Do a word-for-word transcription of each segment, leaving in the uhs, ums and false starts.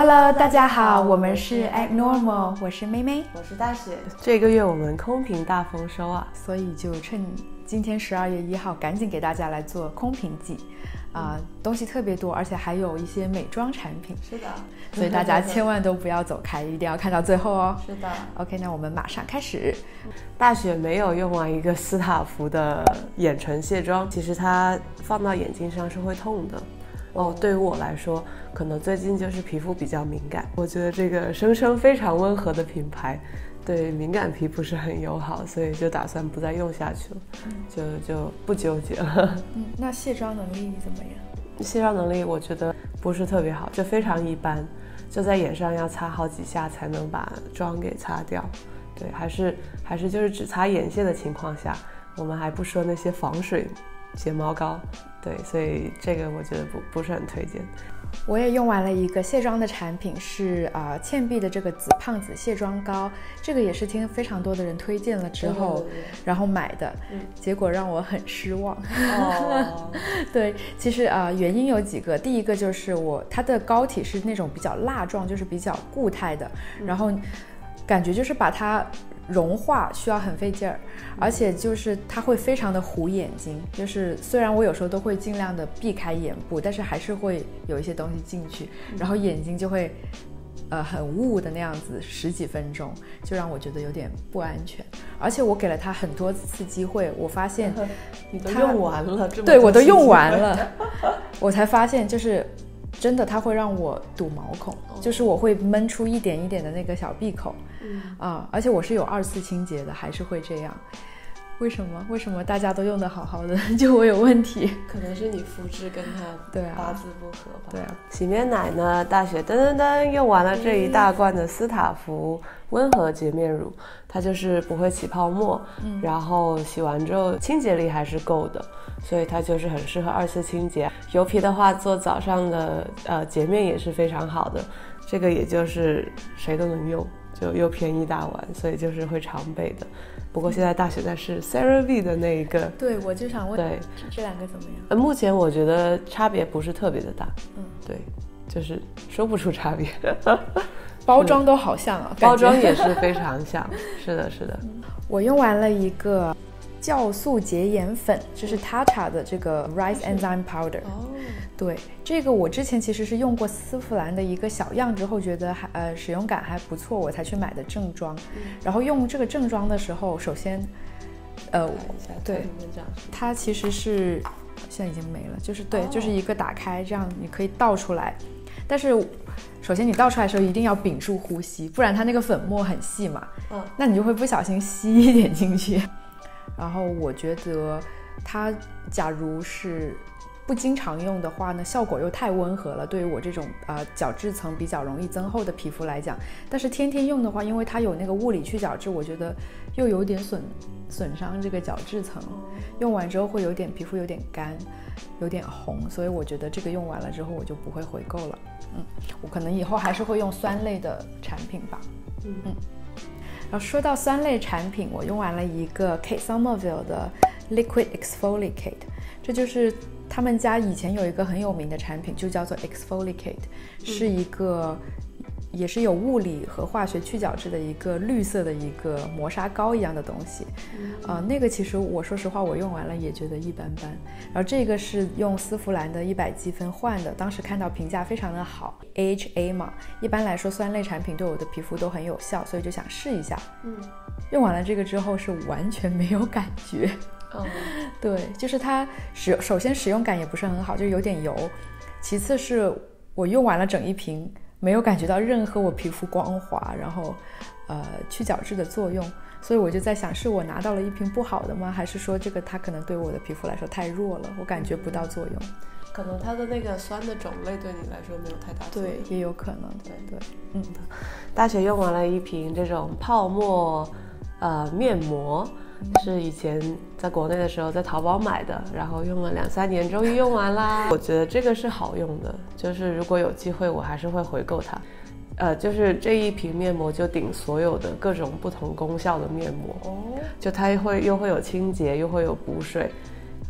Hello， 大家好，我们是 Act Normal， 我是妹妹， 我是大雪。这个月我们空瓶大丰收啊， 所以就趁今天十二月一号，赶紧给大家来做空瓶季。啊、呃，东西特别多，而且还有一些美妆产品。 是的， 所以大家千万都不要走开，一定要看到最后哦。 是的。 OK， 那我们马上开始。 大雪没有用完一个斯塔芙的眼唇卸妆，其实它放到眼睛上是会痛的。哦，对于我来说，可能最近就是皮肤比较敏感，我觉得这个声称非常温和的品牌对敏感皮不是很友好，所以就打算不再用下去了，嗯、就就不纠结了。 嗯，那卸妆能力怎么样？ 卸妆能力我觉得不是特别好，就非常一般，就在眼上要擦好几下才能把妆给擦掉。对，还是还是就是只擦眼线的情况下，我们还不说那些防水睫毛膏。对，所以这个我觉得不不是很推荐。 我也用完了一个卸妆的产品，是啊、呃、倩碧的这个紫胖子卸妆膏，这个也是听非常多的人推荐了之后，对对对然后买的、嗯，结果让我很失望。哦、对，其实啊、呃、原因有几个，第一个就是我它的膏体是那种比较蜡状，就是比较固态的，嗯、然后感觉就是把它融化需要很费劲儿，而且就是它会非常的糊眼睛，就是虽然我有时候都会尽量的避开眼部，但是还是会有一些东西进去，然后眼睛就会呃很雾的那样子，十几分钟就让我觉得有点不安全。而且我给了它很多次机会，我发现你都用完了，这么对我都用完了，我才发现就是真的它会让我堵毛孔，就是我会闷出一点一点的那个小闭口。嗯啊，而且我是有二次清洁的，还是会这样。为什么？为什么大家都用得好好的，就我有问题？ 可能是你肤质跟它对啊八字不合吧。 对啊。 洗面奶呢？大雪噔噔噔用完了这一大罐的斯塔芙温和洁面乳，它就是不会起泡沫，嗯、然后洗完之后清洁力还是够的，所以它就是很适合二次清洁。油皮的话，做早上的呃洁面也是非常好的，这个也就是谁都能用。就又便宜大碗，所以就是会常备的。不过现在大雪在试 CeraVe 的那一个， 对，我就想问， 对这两个怎么样？ 呃，目前我觉得差别不是特别的大， 嗯， 对，就是说不出差别。 包装都好像啊， 包装也是非常像，是的，是的。 我用完了一个酵素洁颜粉，就是 Tatcha 的这个 Rice Enzyme Powder。哦，对，这个我之前其实是用过丝芙兰的一个小样之后，觉得还呃使用感还不错，我才去买的正装。嗯、然后用这个正装的时候，首先，呃，对，它其实是现在已经没了，就是对，哦、就是一个打开，这样你可以倒出来。但是首先你倒出来的时候一定要屏住呼吸，不然它那个粉末很细嘛，嗯，那你就会不小心吸一点进去。然后我觉得它假如是不经常用的话呢，效果又太温和了，对于我这种呃角质层比较容易增厚的皮肤来讲。但是天天用的话，因为它有那个物理去角质，我觉得又有点损损伤这个角质层，用完之后会有点皮肤有点干，有点红，所以我觉得这个用完了之后我就不会回购了。嗯，我可能以后还是会用酸类的产品吧。嗯嗯。然后说到酸类产品，我用完了一个 Kate Somerville 的 Liquid Exfoliate， 这就是他们家以前有一个很有名的产品，就叫做 Exfoliate， 是一个也是有物理和化学去角质的一个绿色的一个磨砂膏一样的东西。呃，那个其实我说实话我用完了也觉得一般般。然后这个是用丝芙兰的一百积分换的，当时看到评价非常的好 A H A 嘛，一般来说酸类产品对我的皮肤都很有效，所以就想试一下。嗯，用完了这个之后是完全没有感觉。哦，对，就是它使首先使用感也不是很好，就有点油，其次是我用完了整一瓶没有感觉到任何我皮肤光滑然后呃去角质的作用，所以我就在想是我拿到了一瓶不好的吗？还是说这个它可能对我的皮肤来说太弱了，我感觉不到作用。 可能它的那个酸的种类对你来说没有太大作用。 对，也有可能。对对，嗯。 大雪用完了一瓶这种泡沫呃面膜，是以前在国内的时候在淘宝买的，然后用了两三年，终于用完啦。我觉得这个是好用的，就是如果有机会我还是会回购它。呃，就是这一瓶面膜就顶所有的各种不同功效的面膜。哦，就它会又会有清洁，又会有补水，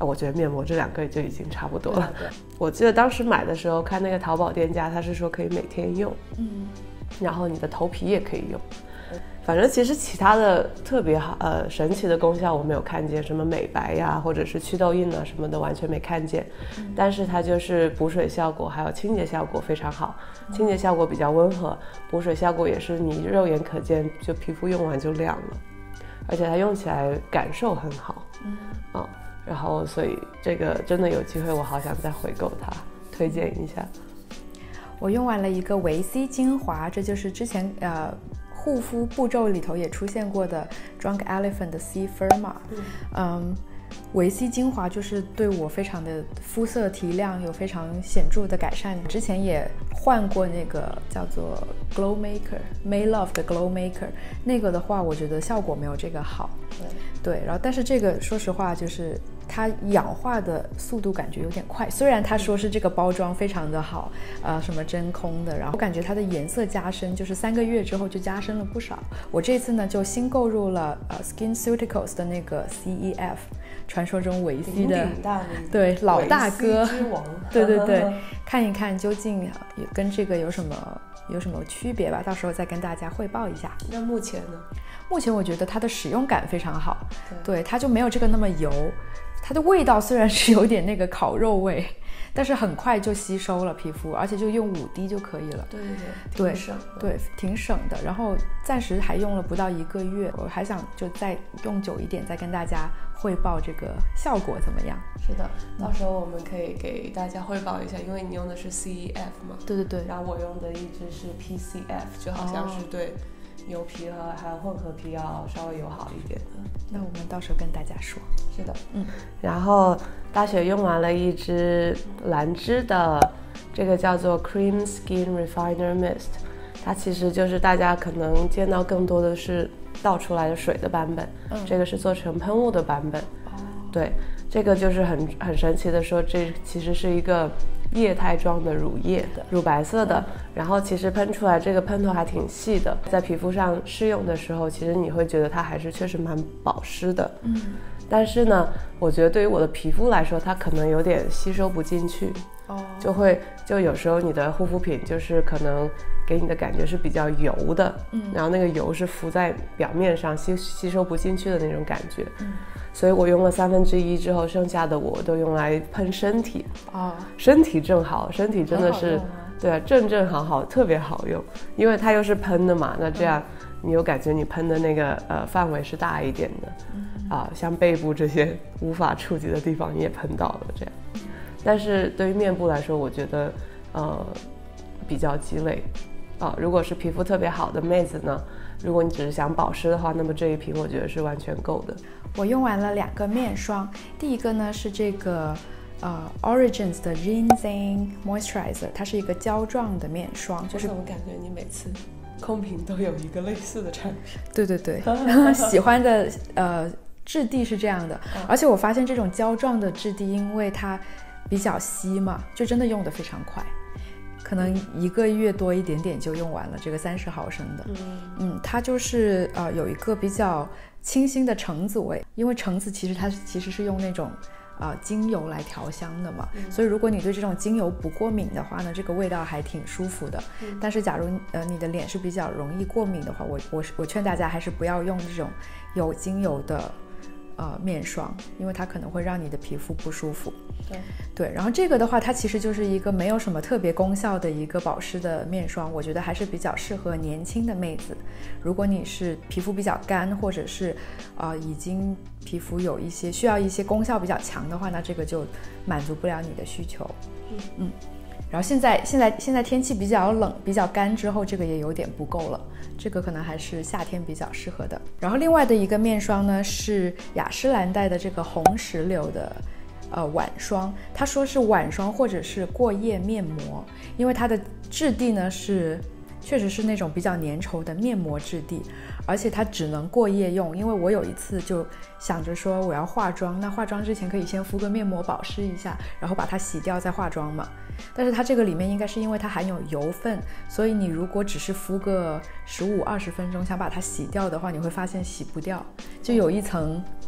我觉得面膜这两个就已经差不多了。 对对， 我记得当时买的时候看那个淘宝店家，他是说可以每天用，嗯，然后你的头皮也可以用。反正其实其他的特别好呃神奇的功效我没有看见，什么美白呀或者是祛痘印啊什么的完全没看见，嗯、但是它就是补水效果还有清洁效果非常好，清洁效果比较温和，补水效果也是你肉眼可见，就皮肤用完就亮了，而且它用起来感受很好，嗯，嗯然后所以这个真的有机会我好想再回购它，推荐一下。 我用完了一个维 C 精华，这就是之前呃护肤步骤里头也出现过的 Drunk Elephant 的 C Firma， 嗯, 嗯维 C 精华就是对我非常的肤色提亮有非常显著的改善。之前也换过那个叫做 Glow Maker May Love 的 Glow Maker， 那个的话我觉得效果没有这个好。对对，然后但是这个说实话就是它氧化的速度感觉有点快，虽然它说是这个包装非常的好，呃，什么真空的，然后我感觉它的颜色加深，就是三个月之后就加深了不少。我这次呢就新购入了呃 SkinCeuticals 的那个 C E F， 传说中维 C 的对老大哥之王，对对对，看一看究竟跟这个有什么有什么区别吧，到时候再跟大家汇报一下。 那目前呢？ 目前我觉得它的使用感非常好， 对, 对它就没有这个那么油，它的味道虽然是有点那个烤肉味，但是很快就吸收了皮肤，而且就用五滴就可以了。 对对对，挺省的。 对，挺省的。然后暂时还用了不到一个月，我还想就再用久一点，再跟大家汇报这个效果怎么样。 是的，到时候我们可以给大家汇报一下，因为你用的是 C E F 嘛。 对对对。 然后我用的一支是 P C F， 就好像是对。哦油皮和还有混合皮要稍微友好一点的， 那我们到时候跟大家说。 是的，嗯。然后大雪用完了一支兰芝的，这个叫做 Cream Skin Refiner Mist， 它其实就是大家可能见到更多的是倒出来的水的版本，嗯、这个是做成喷雾的版本。哦，对，这个就是很很神奇的说，这其实是一个液态状的乳液，乳白色的，然后其实喷出来这个喷头还挺细的，在皮肤上试用的时候，其实你会觉得它还是确实蛮保湿的，嗯，但是呢，我觉得对于我的皮肤来说，它可能有点吸收不进去，哦，就会就有时候你的护肤品就是可能给你的感觉是比较油的，嗯，然后那个油是浮在表面上吸吸收不进去的那种感觉，嗯。所以我用了三分之一之后，剩下的我都用来喷身体啊，身体正好，身体真的是，对啊，正正好好，特别好用，因为它又是喷的嘛，那这样你有感觉你喷的那个呃范围是大一点的，嗯、啊，像背部这些无法触及的地方你也喷到了这样，但是对于面部来说，我觉得呃比较鸡肋啊，如果是皮肤特别好的妹子呢，如果你只是想保湿的话，那么这一瓶我觉得是完全够的。 我用完了两个面霜，第一个呢是这个呃 Origins 的 Ginseng Moisturizer， 它是一个胶状的面霜，就是我感觉你每次空瓶都有一个类似的产品。 对对对，喜欢的呃质地是这样的，嗯、而且我发现这种胶状的质地，因为它比较稀嘛，就真的用得非常快。可能一个月多一点点就用完了这个三十毫升的，嗯嗯，它就是呃有一个比较清新的橙子味，因为橙子其实它其实是用那种呃精油来调香的嘛，嗯、所以如果你对这种精油不过敏的话呢，这个味道还挺舒服的。嗯、但是假如呃你的脸是比较容易过敏的话，我我我劝大家还是不要用这种有精油的呃面霜，因为它可能会让你的皮肤不舒服。对对，然后这个的话，它其实就是一个没有什么特别功效的一个保湿的面霜，我觉得还是比较适合年轻的妹子。如果你是皮肤比较干，或者是呃已经皮肤有一些需要一些功效比较强的话，那这个就满足不了你的需求。嗯嗯。然后现在现在现在天气比较冷比较干之后，这个也有点不够了，这个可能还是夏天比较适合的。然后另外的一个面霜呢是雅诗兰黛的这个红石榴的呃晚霜，它说是晚霜或者是过夜面膜，因为它的质地呢是确实是那种比较粘稠的面膜质地，而且它只能过夜用。因为我有一次就想着说我要化妆，那化妆之前可以先敷个面膜保湿一下，然后把它洗掉再化妆嘛。但是它这个里面应该是因为它含有油分，所以你如果只是敷个十五二十分钟想把它洗掉的话，你会发现洗不掉，就有一层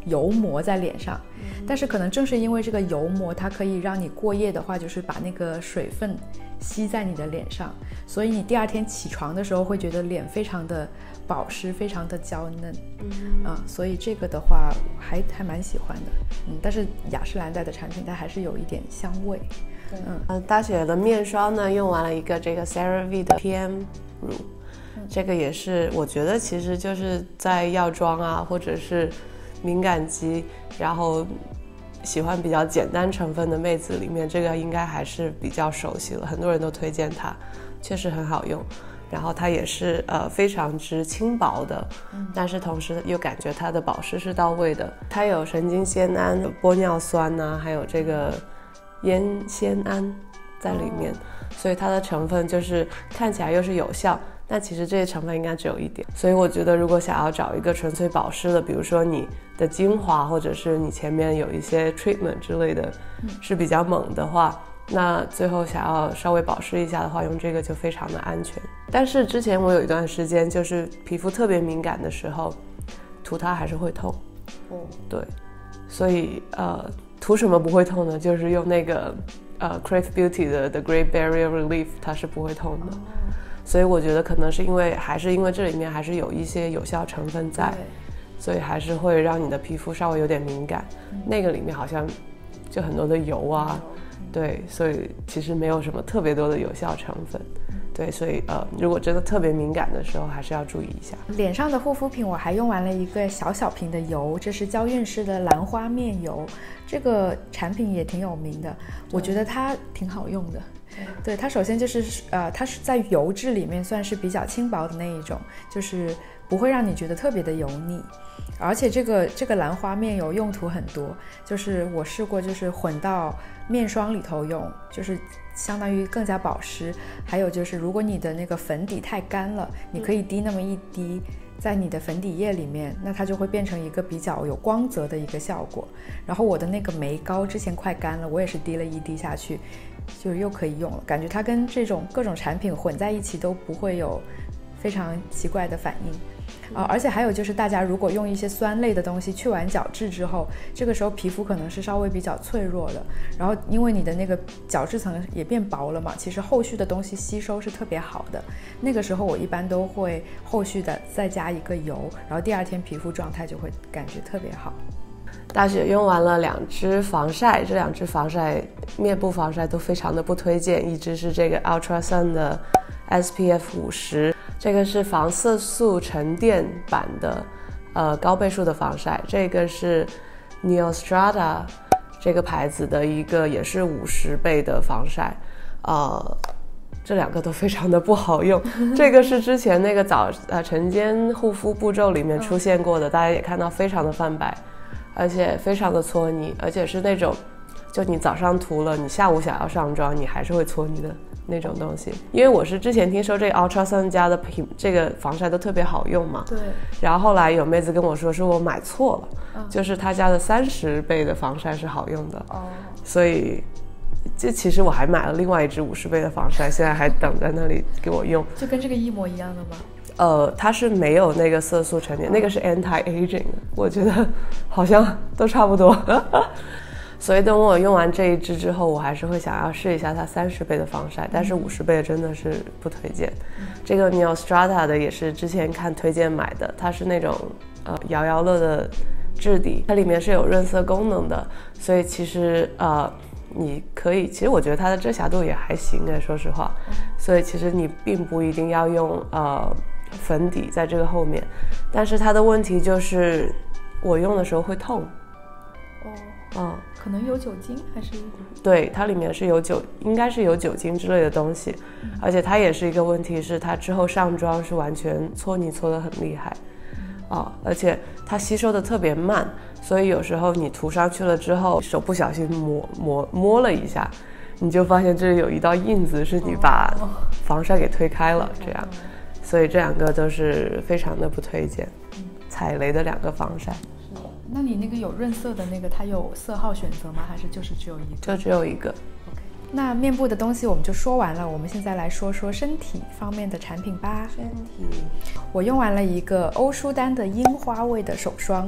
油膜在脸上，但是可能正是因为这个油膜，它可以让你过夜的话，就是把那个水分吸在你的脸上，所以你第二天起床的时候会觉得脸非常的保湿，非常的娇嫩。嗯啊，所以这个的话还还蛮喜欢的。嗯，但是雅诗兰黛的产品它还是有一点香味。 对，嗯，大雪的面霜呢，用完了一个这个 CeraVe 的 P M 乳，嗯，这个也是我觉得其实就是在药妆啊，或者是敏感肌，然后喜欢比较简单成分的妹子里面，这个应该还是比较熟悉了，很多人都推荐它，确实很好用。然后它也是呃非常之轻薄的，嗯，但是同时又感觉它的保湿是到位的。它有神经酰胺、玻尿酸呐、啊，还有这个烟酰胺在里面，哦，所以它的成分就是看起来又是有效，但其实这些成分应该只有一点。所以我觉得如果想要找一个纯粹保湿的，比如说你的精华或者是你前面有一些 treatment 之类的，嗯，是比较猛的话，那最后想要稍微保湿一下的话，用这个就非常的安全。但是之前我有一段时间就是皮肤特别敏感的时候，涂它还是会痛。哦，对，所以呃，涂什么不会痛呢？就是用那个呃 Crave Beauty 的 The Great Barrier Relief， 它是不会痛的。哦，所以我觉得可能是因为还是因为这里面还是有一些有效成分在，所以还是会让你的皮肤稍微有点敏感。嗯，那个里面好像就很多的油啊。对，所以其实没有什么特别多的有效成分。对，所以呃，如果真的特别敏感的时候，还是要注意一下。 脸上的护肤品我还用完了一个小小瓶的油，这是娇韵诗的兰花面油，这个产品也挺有名的，我觉得它挺好用的。对，它首先就是呃，它是在油质里面算是比较轻薄的那一种，就是不会让你觉得特别的油腻。而且这个这个兰花面油用途很多，就是我试过，就是混到面霜里头用，就是相当于更加保湿。还有就是如果你的那个粉底太干了，你可以滴那么一滴在你的粉底液里面，那它就会变成一个比较有光泽的一个效果。然后我的那个眉膏之前快干了，我也是滴了一滴下去，就又可以用了。感觉它跟这种各种产品混在一起都不会有非常奇怪的反应。啊，而且还有就是大家如果用一些酸类的东西去完角质之后，这个时候皮肤可能是稍微比较脆弱的，然后因为你的那个角质层也变薄了嘛，其实后续的东西吸收是特别好的。那个时候我一般都会后续的再加一个油，然后第二天皮肤状态就会感觉特别好。 大雪用完了两支防晒，这两支防晒面部防晒都非常的不推荐，一支是这个 Ultra Sun 的 S P F 五十，这个是防色素沉淀版的呃高倍数的防晒，这个是 Neostrata 这个牌子的一个也是五十倍的防晒，呃这两个都非常的不好用。这个是之前那个早呃晨间护肤步骤里面出现过的，大家也看到非常的泛白，而且非常的搓泥，而且是那种就你早上涂了，你下午想要上妆，你还是会搓泥的那种东西。因为我是之前听说这个 Ultra Sun 家的品这个防晒都特别好用嘛， 对。 然后后来有妹子跟我说，是我买错了，嗯、就是他家的三十倍的防晒是好用的，哦。所以这其实我还买了另外一支五十倍的防晒，现在还等在那里给我用。 就跟这个一模一样的吗？ 呃，它是没有那个色素沉淀，那个是 anti-aging 的，我觉得好像都差不多。所以等我用完这一支之后，我还是会想要试一下它三十倍的防晒，但是五十倍的真的是不推荐。嗯、这个 Neostrata 的也是之前看推荐买的，它是那种呃摇摇乐的质地，它里面是有润色功能的，所以其实呃你可以，其实我觉得它的遮瑕度也还行哎，说实话。所以其实你并不一定要用呃粉底在这个后面，但是它的问题就是我用的时候会痛。 哦，嗯，可能有酒精还是？ 对，它里面是有酒，应该是有酒精之类的东西，嗯、而且它也是一个问题，是它之后上妆是完全搓泥搓得很厉害，嗯、啊，而且它吸收的特别慢，所以有时候你涂上去了之后，手不小心摸摸摸了一下，你就发现这里有一道印子，是你把防晒给推开了，这样，所以这两个都是非常的不推荐，嗯、踩雷的两个防晒。 那你那个有润色的那个，它有色号选择吗？还是就是只有一个？ 就只有一个。 OK， 那面部的东西我们就说完了，我们现在来说说身体方面的产品吧。 身体， 我用完了一个欧舒丹的樱花味的手霜，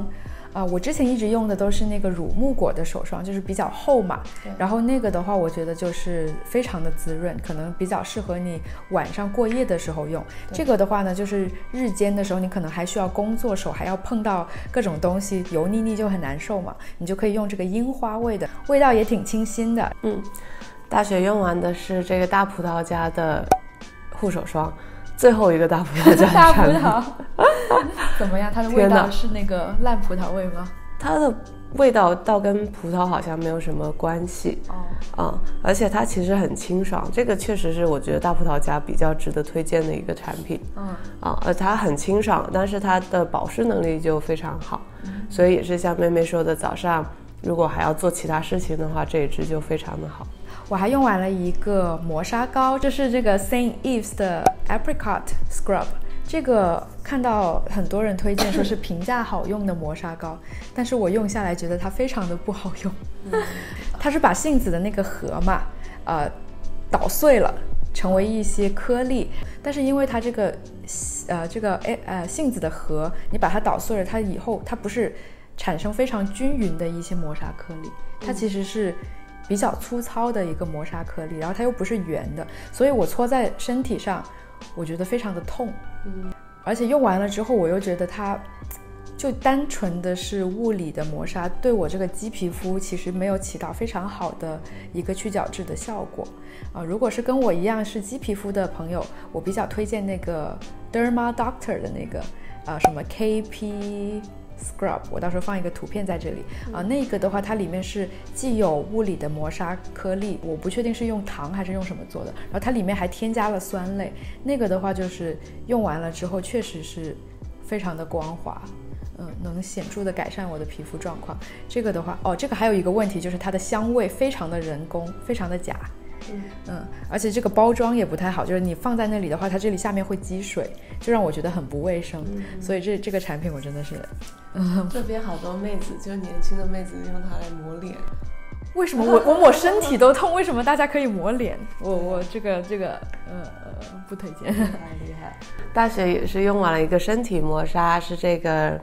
啊、呃，我之前一直用的都是那个乳木果的手霜，就是比较厚嘛，然后那个的话我觉得就是非常的滋润，可能比较适合你晚上过夜的时候用。这个的话呢，就是日间的时候你可能还需要工作，手还要碰到各种东西，油腻腻就很难受嘛，你就可以用这个樱花味的，味道也挺清新的。 嗯，大雪用完的是这个大葡萄家的护手霜，最后一个大葡萄家的大葡产品萄怎么样？它的味道是那个烂葡萄味吗？ 它的味道倒跟葡萄好像没有什么关系哦，嗯，而且它其实很清爽，这个确实是我觉得大葡萄家比较值得推荐的一个产品，嗯啊，而它很清爽，但是它的保湿能力就非常好，嗯，所以也是像妹妹说的，早上如果还要做其他事情的话，这一支就非常的好。 我还用完了一个磨砂膏，这是这个 Saint Ives 的 Apricot Scrub， 这个看到很多人推荐说是平价好用的磨砂膏，但是我用下来觉得它非常的不好用。嗯、它是把杏子的那个核嘛，呃，捣碎了，成为一些颗粒，但是因为它这个呃这个呃杏子的核，你把它捣碎了，它以后它不是产生非常均匀的一些磨砂颗粒，它其实是比较粗糙的一个磨砂颗粒，然后它又不是圆的，所以我搓在身体上我觉得非常的痛，嗯，而且用完了之后我又觉得它就单纯的是物理的磨砂，对我这个鸡皮肤其实没有起到非常好的一个去角质的效果啊、呃。如果是跟我一样是鸡皮肤的朋友，我比较推荐那个 Derma Doctor 的那个啊、呃、什么 K P Scrub， 我到时候放一个图片在这里啊、呃。那个的话，它里面是既有物理的磨砂颗粒，我不确定是用糖还是用什么做的，然后它里面还添加了酸类。那个的话，就是用完了之后确实是非常的光滑，嗯，能显著的改善我的皮肤状况。这个的话，哦，这个还有一个问题就是它的香味非常的人工，非常的假。嗯, 嗯，而且这个包装也不太好，就是你放在那里的话，它这里下面会积水，就让我觉得很不卫生。嗯、所以这这个产品我真的是， 嗯，这边好多妹子，就年轻的妹子用它来抹脸。 为什么我我抹身体都痛？为什么大家可以抹脸？我我这个这个呃呃不推荐。 厉害厉害！大雪也是用完了一个身体磨砂，是这个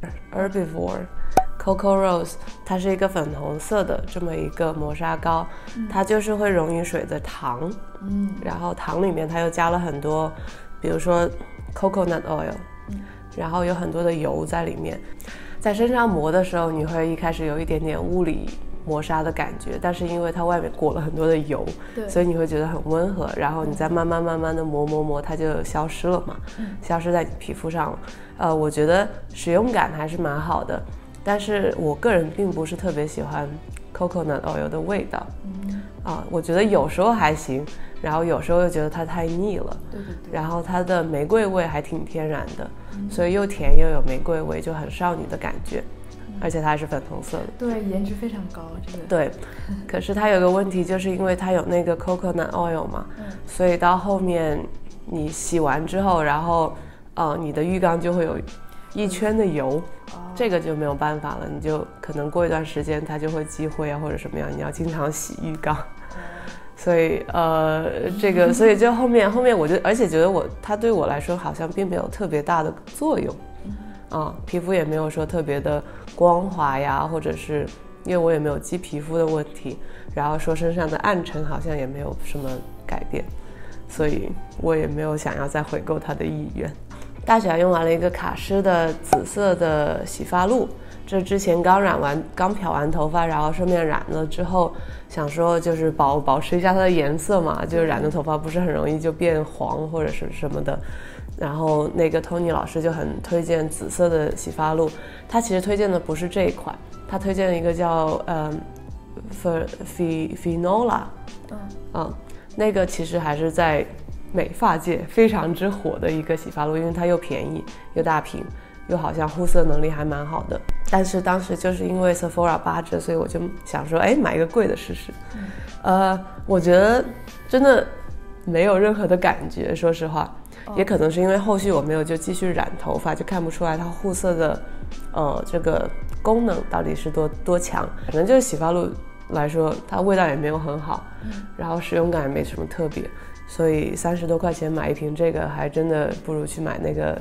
Herbivore。Coco Rose， 它是一个粉红色的这么一个磨砂膏，嗯、它就是会溶于水的糖，嗯，然后糖里面它又加了很多，比如说 coconut oil，嗯，然后有很多的油在里面，在身上磨的时候，你会一开始有一点点物理磨砂的感觉，但是因为它外面裹了很多的油，对，所以你会觉得很温和，然后你再慢慢慢慢的磨磨磨，它就消失了嘛，嗯、消失在你皮肤上了。呃，我觉得使用感还是蛮好的。但是我个人并不是特别喜欢 coconut oil 的味道，嗯啊，我觉得有时候还行，然后有时候又觉得它太腻了，对对对，然后它的玫瑰味还挺天然的，嗯、所以又甜又有玫瑰味，就很少女的感觉，嗯、而且它还是粉红色的， 对，颜值非常高，这个对，可是它有个问题，就是因为它有那个 coconut oil 嘛，嗯、所以到后面你洗完之后，然后呃你的浴缸就会有一圈的油，嗯、这个就没有办法了，你就可能过一段时间它就会积灰啊或者什么样，你要经常洗浴缸，嗯、所以呃这个所以就后面后面我就而且觉得我它对我来说好像并没有特别大的作用，啊，皮肤也没有说特别的光滑呀，或者是因为我也没有鸡皮肤的问题，然后说身上的暗沉好像也没有什么改变，所以我也没有想要再回购它的意愿。大雪用完了一个卡诗的紫色的洗发露，这之前刚染完刚漂完头发，然后顺便染了之后想说就是保保持一下它的颜色嘛，就染的头发不是很容易就变黄或者是什么的，然后那个 Tony 老师就很推荐紫色的洗发露，他其实推荐的不是这一款，他推荐了一个叫呃 Finola， 嗯, 嗯那个其实还是在美发界非常之火的一个洗发露，因为它又便宜又大瓶，又好像护色能力还蛮好的。但是当时就是因为 Sephora 八折，所以我就想说，哎，买一个贵的试试。嗯、呃，我觉得真的没有任何的感觉，说实话，哦、也可能是因为后续我没有就继续染头发，就看不出来它护色的，呃，这个功能到底是多多强。反正就是洗发露来说，它味道也没有很好，嗯、然后使用感也没什么特别。所以三十多块钱买一瓶这个，还真的不如去买那个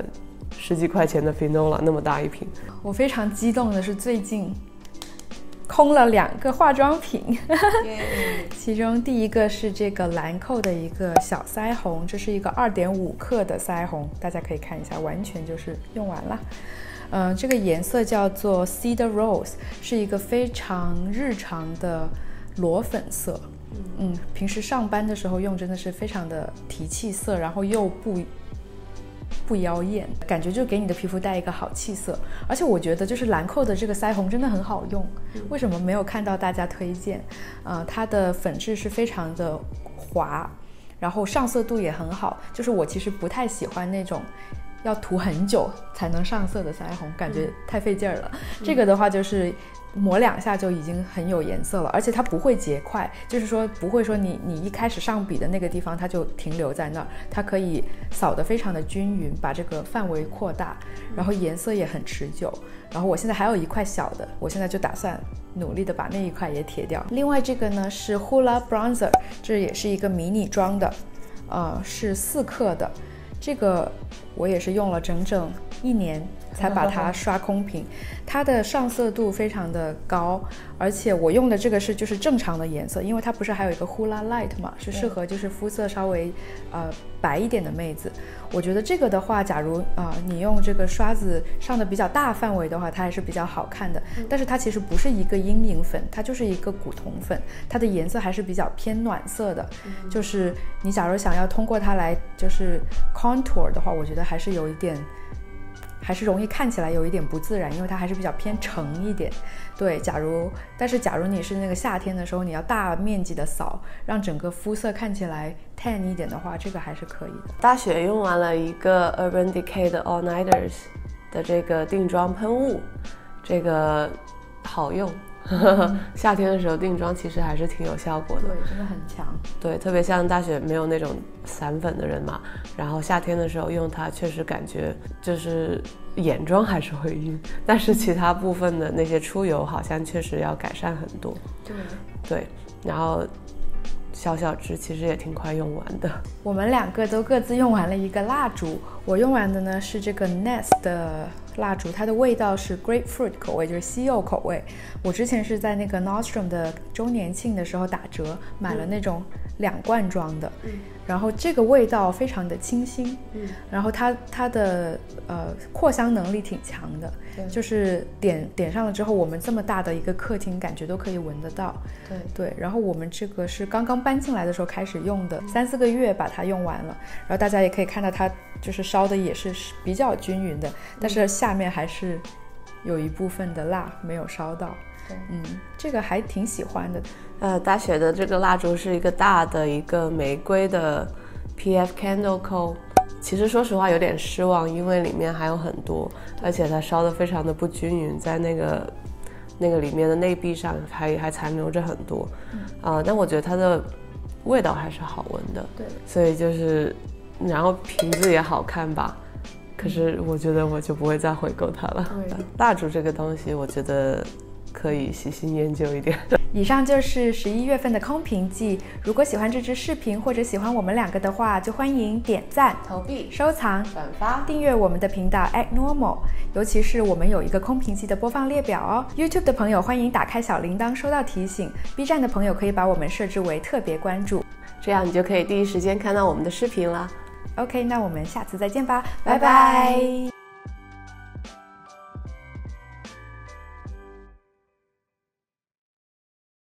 十几块钱的 Finola 那么大一瓶。 我非常激动的是最近空了两个化妆品其中第一个是这个兰蔻的一个小腮红，这是一个 二点五 克的腮红，大家可以看一下，完全就是用完了。呃，这个颜色叫做 Cedar Rose， 是一个非常日常的裸粉色。嗯，平时上班的时候用真的是非常的提气色，然后又不不妖艳，感觉就给你的皮肤带一个好气色。而且我觉得就是兰蔻的这个腮红真的很好用，为什么没有看到大家推荐？呃，它的粉质是非常的滑，然后上色度也很好。就是我其实不太喜欢那种要涂很久才能上色的腮红，感觉太费劲儿了。嗯、这个的话就是抹两下就已经很有颜色了，而且它不会结块，就是说不会说你你一开始上笔的那个地方它就停留在那儿，它可以扫得非常的均匀，把这个范围扩大，然后颜色也很持久。然后我现在还有一块小的，我现在就打算努力的把那一块也贴掉。另外这个呢是 Hoola Bronzer， 这也是一个迷你装的，呃，是四克的。这个我也是用了整整一年才把它刷空瓶，它的上色度非常的高，而且我用的这个是就是正常的颜色，因为它不是还有一个 Hoola Light 嘛，是适合就是肤色稍微呃白一点的妹子。我觉得这个的话，假如啊、呃、你用这个刷子上的比较大范围的话，它还是比较好看的。但是它其实不是一个阴影粉，它就是一个古铜粉，它的颜色还是比较偏暖色的。就是你假如想要通过它来就是 contour 的话，我觉得还是有一点。还是容易看起来有一点不自然，因为它还是比较偏橙一点。对，假如但是假如你是那个夏天的时候，你要大面积的扫，让整个肤色看起来 tan 一点的话，这个还是可以的。 大雪用完了一个 Urban Decay 的 All Nighters 的这个定妆喷雾，这个好用。夏天的时候定妆其实还是挺有效果的， 对，真的很强。 对，特别像大雪没有那种散粉的人嘛，然后夏天的时候用它，确实感觉就是眼妆还是会晕，但是其他部分的那些出油好像确实要改善很多。 对对，然后小小支其实也挺快用完的。 我们两个都各自用完了一个蜡烛，我用完的呢是这个 Nest 的蜡烛，它的味道是 grapefruit 口味，就是西柚口味。我之前是在那个 Nordstrom 的周年庆的时候打折买了那种两罐装的，嗯、然后这个味道非常的清新，嗯、然后它它的呃扩香能力挺强的，就是点点上了之后，我们这么大的一个客厅感觉都可以闻得到。对对，然后我们这个是刚刚搬进来的时候开始用的，三四个月把它用完了，然后大家也可以看到它就是烧的也是比较均匀的，但是下面还是有一部分的蜡没有烧到。嗯，这个还挺喜欢的。 呃，大雪的这个蜡烛是一个大的一个玫瑰的 P F Candle Co。其实说实话有点失望，因为里面还有很多，而且它烧得非常的不均匀，在那个那个里面的内壁上还还残留着很多。嗯，呃，但我觉得它的味道还是好闻的。对，所以就是，然后瓶子也好看吧。可是我觉得我就不会再回购它了。对，蜡烛这个东西，我觉得可以细心研究一点。 以上就是十一月份的空瓶季。如果喜欢这支视频或者喜欢我们两个的话，就欢迎点赞、 投币、 收藏、 转发、 订阅我们的频道 Act Normal。尤其是我们有一个空瓶季的播放列表哦。YouTube 的朋友欢迎打开小铃铛收到提醒。B 站的朋友可以把我们设置为特别关注， 这样你就可以第一时间看到我们的视频了。 OK， 那我们下次再见吧，拜拜。